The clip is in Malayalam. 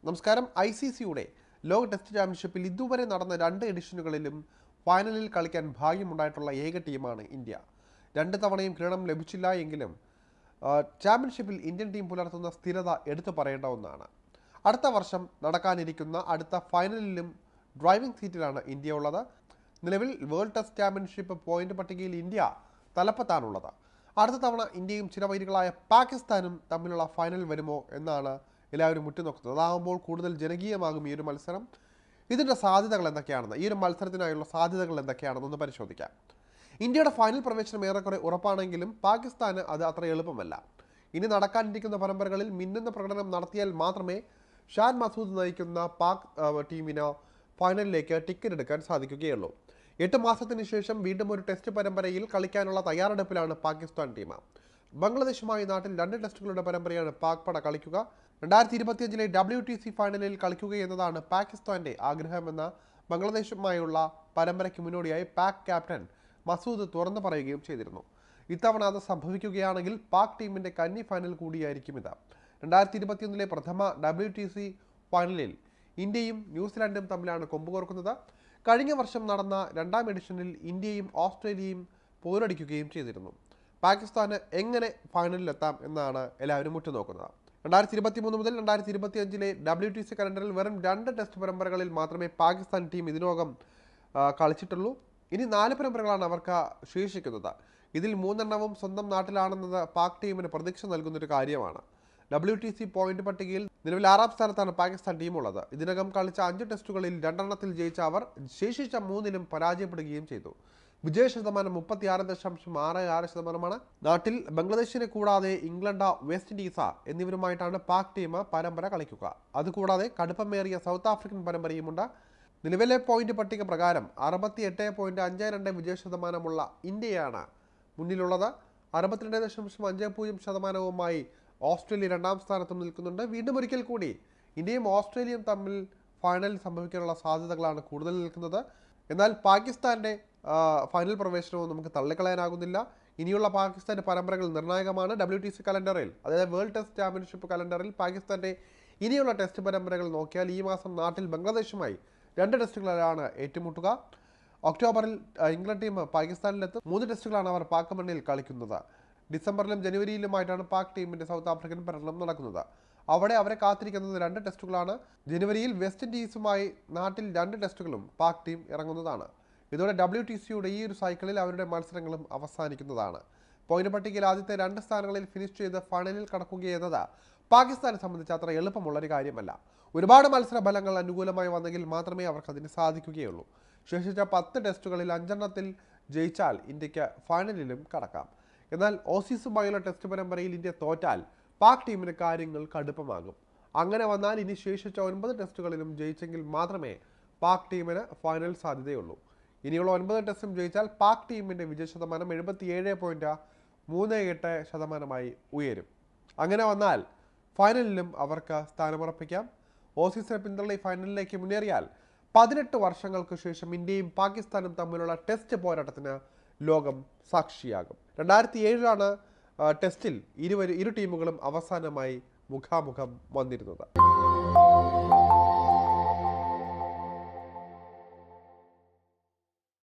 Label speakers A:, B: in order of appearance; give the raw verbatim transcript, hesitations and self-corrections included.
A: നമസ്കാരം. ഐ സി സിയുടെ ലോക ടെസ്റ്റ് ചാമ്പ്യൻഷിപ്പിൽ ഇതുവരെ നടന്ന രണ്ട് എഡിഷനുകളിലും ഫൈനലിൽ കളിക്കാൻ ഭാഗ്യമുണ്ടായിട്ടുള്ള ഏക ടീമാണ് ഇന്ത്യ. രണ്ട് തവണയും കിരീടം ലഭിച്ചില്ല എങ്കിലും ചാമ്പ്യൻഷിപ്പിൽ ഇന്ത്യൻ ടീം പുലർത്തുന്ന സ്ഥിരത എടുത്തു പറയേണ്ട ഒന്നാണ്. അടുത്ത വർഷം നടക്കാനിരിക്കുന്ന അടുത്ത ഫൈനലിലും ഡ്രൈവിംഗ് സീറ്റിലാണ് ഇന്ത്യ ഉള്ളത്. നിലവിൽ വേൾഡ് ടെസ്റ്റ് ചാമ്പ്യൻഷിപ്പ് പോയിന്റ് പട്ടികയിൽ ഇന്ത്യ തലപ്പത്താണുള്ളത്. അടുത്ത തവണ ഇന്ത്യയും ചിരവൈരികളായ പാകിസ്ഥാനും തമ്മിലുള്ള ഫൈനൽ വരുമോ എന്നാണ് എല്ലാവരും ഉറ്റുനോക്കുന്നത്. അതാകുമ്പോൾ കൂടുതൽ ജനകീയമാകും ഈ ഒരു മത്സരം. ഇതിൻ്റെ സാധ്യതകൾ എന്തൊക്കെയാണെന്ന്, ഈ ഒരു മത്സരത്തിനായുള്ള സാധ്യതകൾ എന്തൊക്കെയാണെന്നൊന്ന് പരിശോധിക്കാം. ഇന്ത്യയുടെ ഫൈനൽ പ്രവേശനം ഏറെക്കുറെ ഉറപ്പാണെങ്കിലും പാകിസ്ഥാന് അത് അത്ര എളുപ്പമല്ല. ഇനി നടക്കാനിരിക്കുന്ന പരമ്പരകളിൽ മിന്നുന്ന പ്രകടനം നടത്തിയാൽ മാത്രമേ ഷാൻ മസൂദ് നയിക്കുന്ന പാക് ടീമിന് ഫൈനലിലേക്ക് ടിക്കറ്റ് എടുക്കാൻ സാധിക്കുകയുള്ളൂ. എട്ട് മാസത്തിന് ശേഷം വീണ്ടും ഒരു ടെസ്റ്റ് പരമ്പരയിൽ കളിക്കാനുള്ള തയ്യാറെടുപ്പിലാണ് പാകിസ്ഥാൻ ടീം. ബംഗ്ലാദേശുമായി നാട്ടിൽ രണ്ട് ടെസ്റ്റുകളുടെ പരമ്പരയാണ് പാക് പട കളിക്കുക. രണ്ടായിരത്തി ഇരുപത്തിയഞ്ചിലെ ഡബ്ല്യു ടി സി ഫൈനലിൽ കളിക്കുക എന്നതാണ് പാകിസ്ഥാന്റെ ആഗ്രഹമെന്ന ബംഗ്ലാദേശുമായുള്ള പരമ്പരയ്ക്ക് മുന്നോടിയായി പാക് ക്യാപ്റ്റൻ മസൂദ് തുറന്നു പറയുകയും ചെയ്തിരുന്നു. ഇത്തവണ അത് സംഭവിക്കുകയാണെങ്കിൽ പാക് ടീമിന്റെ കന്നി ഫൈനൽ കൂടിയായിരിക്കും ഇത്. രണ്ടായിരത്തി ഇരുപത്തിയൊന്നിലെ പ്രഥമ ഡബ്ല്യു ടി സി ഫൈനലിൽ ഇന്ത്യയും ന്യൂസിലാൻഡും തമ്മിലാണ് കൊമ്പുകോർക്കുന്നത്. കഴിഞ്ഞ വർഷം നടന്ന രണ്ടാം എഡിഷനിൽ ഇന്ത്യയും ഓസ്ട്രേലിയയും പോരടിക്കുകയും ചെയ്തിരുന്നു. പാകിസ്ഥാന് എങ്ങനെ ഫൈനലിലെത്താം എന്നാണ് എല്ലാവരും ഉറ്റുനോക്കുന്നത്. രണ്ടായിരത്തി ഇരുപത്തി മൂന്ന് മുതൽ രണ്ടായിരത്തി ഇരുപത്തി അഞ്ചിലെ ഡബ്ല്യു ടി സി കലണ്ടറിൽ വെറും രണ്ട് ടെസ്റ്റ് പരമ്പരകളിൽ മാത്രമേ പാകിസ്ഥാൻ ടീം ഇതിനോകം കളിച്ചിട്ടുള്ളൂ. ഇനി നാല് പരമ്പരകളാണ് അവർക്ക് ശേഷിക്കുന്നത്. ഇതിൽ മൂന്നെണ്ണവും സ്വന്തം നാട്ടിലാണെന്നത് പാക് ടീമിന് പ്രതീക്ഷ നൽകുന്നൊരു കാര്യമാണ്. ഡബ്ല്യു ടി സി പോയിന്റ് പട്ടികയിൽ നിലവിൽ ആറാം സ്ഥാനത്താണ് പാകിസ്ഥാൻ ടീമുള്ളത്. ഇതിനകം കളിച്ച അഞ്ച് ടെസ്റ്റുകളിൽ രണ്ടെണ്ണത്തിൽ ജയിച്ച അവർ ശേഷിച്ച മൂന്നിലും പരാജയപ്പെടുകയും ചെയ്തു. വിജയ ശതമാനം മുപ്പത്തി ആറ് ദശാംശം ആറ് ആറ് ശതമാനമാണ്. നാട്ടിൽ ബംഗ്ലാദേശിനെ കൂടാതെ ഇംഗ്ലണ്ട്, വെസ്റ്റ് ഇൻഡീസ് എന്നിവരുമായിട്ടാണ് പാക് ടീം പരമ്പര കളിക്കുക. അതുകൂടാതെ കടുപ്പമേറിയ സൗത്ത് ആഫ്രിക്കൻ പരമ്പരയുമുണ്ട്. നിലവിലെ പോയിന്റ് പട്ടിക പ്രകാരം അറുപത്തി എട്ട് പോയിന്റ് അഞ്ച് രണ്ട് വിജയ ശതമാനമുള്ള ഇന്ത്യയാണ് മുന്നിലുള്ളത്. അറുപത്തിരണ്ട് ദശാംശം അഞ്ച് പൂജ്യം ശതമാനവുമായി ഓസ്ട്രേലിയ രണ്ടാം സ്ഥാനത്തും നിൽക്കുന്നുണ്ട്. വീണ്ടും ഒരിക്കൽ കൂടി ഇന്ത്യയും ഓസ്ട്രേലിയയും തമ്മിൽ ഫൈനലിൽ സംഭവിക്കാനുള്ള സാധ്യതകളാണ് കൂടുതൽ നിൽക്കുന്നത്. എന്നാൽ പാകിസ്ഥാന്റെ ഫൈനൽ പ്രവേശനവും നമുക്ക് തള്ളിക്കളയാനാകുന്നില്ല. ഇനിയുള്ള പാകിസ്ഥാന്റെ പരമ്പരകൾ നിർണായകമാണ്. ഡബ്ല്യു ടി സി കലണ്ടറിൽ, അതായത് വേൾഡ് ടെസ്റ്റ് ചാമ്പ്യൻഷിപ്പ് കലണ്ടറിൽ പാകിസ്ഥാന്റെ ഇനിയുള്ള ടെസ്റ്റ് പരമ്പരകൾ നോക്കിയാൽ ഈ മാസം നാട്ടിൽ ബംഗ്ലാദേശുമായി രണ്ട് ടെസ്റ്റുകളിലാണ് ഏറ്റുമുട്ടുക. ഒക്ടോബറിൽ ഇംഗ്ലണ്ട് ടീം പാകിസ്ഥാനിലെത്തും. മൂന്ന് ടെസ്റ്റുകളാണ് അവർ പാക് മണ്ണിൽ കളിക്കുന്നത്. ഡിസംബറിലും ജനുവരിയിലുമായിട്ടാണ് പാക് ടീമിന്റെ സൗത്ത് ആഫ്രിക്കൻ പര്യടനം നടക്കുന്നത്. അവിടെ അവരെ കാത്തിരിക്കുന്നത് രണ്ട് ടെസ്റ്റുകളാണ്. ജനുവരിയിൽ വെസ്റ്റ് ഇൻഡീസുമായി നാട്ടിൽ രണ്ട് ടെസ്റ്റുകളും പാക് ടീം ഇറങ്ങുന്നതാണ്. ഇതോടെ ഡബ്ല്യു ടി സിയുടെ ഈ ഒരു സൈക്കിളിൽ അവരുടെ മത്സരങ്ങളും അവസാനിക്കുന്നതാണ്. പോയിന്റ് പട്ടികയിൽ ആദ്യത്തെ രണ്ട് സ്ഥാനങ്ങളിൽ ഫിനിഷ് ചെയ്ത് ഫൈനലിൽ കടക്കുകയെന്നത് പാകിസ്ഥാനെ സംബന്ധിച്ച് അത്ര എളുപ്പമുള്ളൊരു കാര്യമല്ല. ഒരുപാട് മത്സര ഫലങ്ങൾ അനുകൂലമായി വന്നെങ്കിൽ മാത്രമേ അവർക്ക് അതിന് സാധിക്കുകയുള്ളൂ. ശേഷിച്ച പത്ത് ടെസ്റ്റുകളിൽ അഞ്ചെണ്ണത്തിൽ ജയിച്ചാൽ ഇന്ത്യക്ക് ഫൈനലിലും കടക്കാം. എന്നാൽ ഓസീസുമായുള്ള ടെസ്റ്റ് പരമ്പരയിൽ ഇന്ത്യ തോറ്റാൽ പാക് ടീമിന് കാര്യങ്ങൾ കടുപ്പമാകും. അങ്ങനെ വന്നാൽ ഇനി ശേഷിച്ച ഒൻപത് ടെസ്റ്റുകളിലും ജയിച്ചെങ്കിൽ മാത്രമേ പാക് ടീമിന് ഫൈനൽ സാധ്യതയുള്ളൂ. ഇനിയുള്ള ഒൻപത് ടെസ്റ്റും ജയിച്ചാൽ പാക് ടീമിൻ്റെ വിജയ ശതമാനം എഴുപത്തിയേഴ് പോയിന്റ് മൂന്ന് എട്ട് ശതമാനമായി ഉയരും. അങ്ങനെ വന്നാൽ ഫൈനലിലും അവർക്ക് സ്ഥാനമുറപ്പിക്കാം. ഓസീസിനെ പിന്തള്ളി ഫൈനലിലേക്ക് മുന്നേറിയാൽ പതിനെട്ട് വർഷങ്ങൾക്ക് ശേഷം ഇന്ത്യയും പാകിസ്ഥാനും തമ്മിലുള്ള ടെസ്റ്റ് പോരാട്ടത്തിന് ലോകം സാക്ഷിയാകും. രണ്ടായിരത്തി ഏഴിലാണ് ടെസ്റ്റിൽ ഇരുവരും ഇരു ടീമുകളും അവസാനമായി മുഖാമുഖം വന്നിരുന്നത്.